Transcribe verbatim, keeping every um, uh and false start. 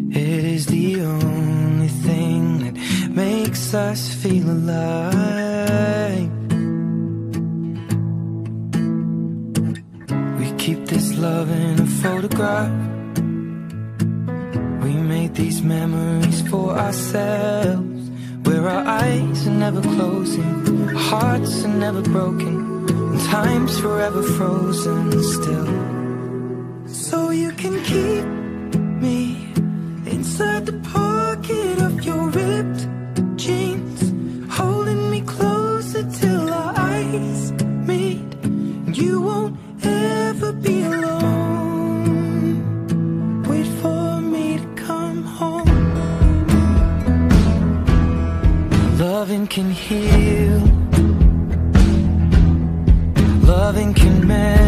It is the only thing that makes us feel alive. We keep this love in a photograph. We made these memories for ourselves, where our eyes are never closing, our hearts are never broken, and time's forever frozen still. So you can keep me inside the pocket of your ripped jeans, holding me closer till our eyes meet, and you won't ever be alone. Wait for me to come home. Loving can heal, loving can mend.